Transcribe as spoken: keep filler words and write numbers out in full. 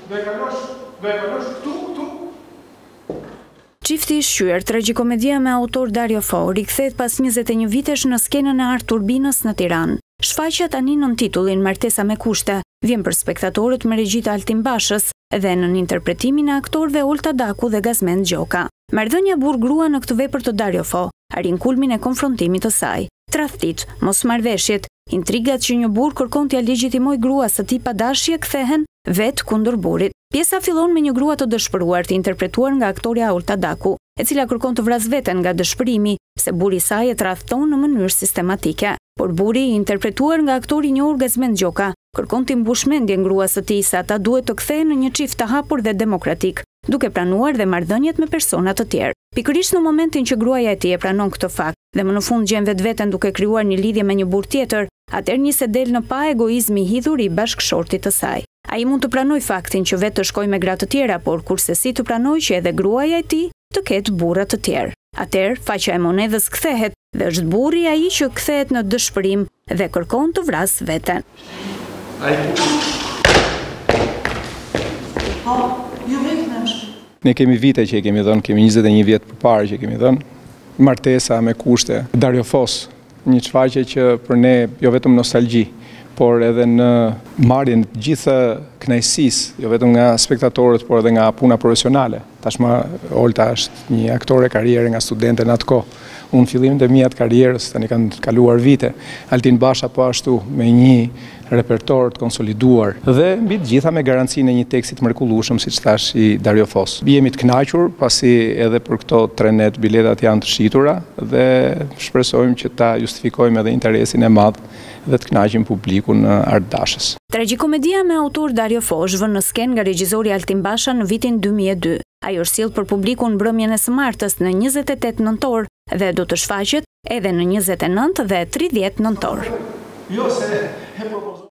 do e kalosh, do e kalosh këtu, këtu. Çifti i shqyer, tragjikomedia me autor Dario Fo, rikthehet pas njëzet e një vitesh në skenën e Art Turbinës në Tiranë. Shfaqja tani nën titullin Martesa me kushte vjen për spektatorët me regji të Altin Bashës dhe në interpretimin e aktorëve Olta Daku dhe Gazmend Gjoka. Marrëdhënia burr-grua në këtë vepër të Dario Fo arrin kulmin e konfrontimit të saj. Tradhtit, mosmarrveshjet, intrigat që një burr kërkon t'ia legjitimojë gruas së tij pa dashje kthehen vetë kundër burrit. Pjesa fillon me një grua të dëshpëruar të interpretuar nga aktoreja Olta Daku, e cila kërkon të vras veten nga dëshpërimi, pse burri i saj e tradhton në mënyrë sistematike. Por burri i interpretuar nga aktori i njohur Gazmend Gjoka kërkon të mbush mendjen gruas së tij se ata duhet të kthehen në një çift të hapur dhe demokratik, duke pranuar dhe marrëdhëniet me persona të tjerë. Pikërisht në momentin që gruaja e tij e pranon këtë fakt dhe më në fund gjen vetveten duke krijuar një lidhje me një burr tjetër, atëherë nisi del në pa egoizmi i hidhur i bashkëshortit të saj. Ai mund të pranoj faktin që vetë të shkojë me gra të tjera, por kurse si të pranoj që edhe gruaja e tij të ketë burra të tjerë. Atëherë faqja e monedhës kthehet dhe është burri ai që kthehet në dëshpërim dhe kërkon të vras veten. Ne kemi vite që i kemi dhënë, kemi njëzet e një vjet përpara që i kemi dhënë. Martesa me kushte, Dario Fos, një shfaqje që për ne jo vetëm nostalgji, por edhe në marrjen të gjitha kënaqësisë, jo vetëm nga spektatorët, por edhe nga puna profesionale. Tashmë Olta është një aktore karriere nga studente në atë kohë. Unë fillimin e mia të karrierës, tani kanë kaluar vite. Altin Basha po ashtu me një repertor të konsoliduar dhe mbi të gjitha me garancinë e një teksti të mrekullueshëm, siç thash, i Dario Fos. Jemi të kënaqur pasi edhe për këto tre net biletat janë të shitura dhe shpresojmë që ta justifikojmë edhe interesin e madh dhe të kënaqim publikun në Art Dashës. Tragjikomedia me autor Dario Fo është vënë në skenë nga regjizori Altin Basha në vitin dy mijë e dy. Ajo është sjell për publikun mbrëmjen e së martës në njëzet e tetë nëntor dhe do të shfaqet edhe në njëzet e nëntë dhe tridhjetë nëntor. Jo se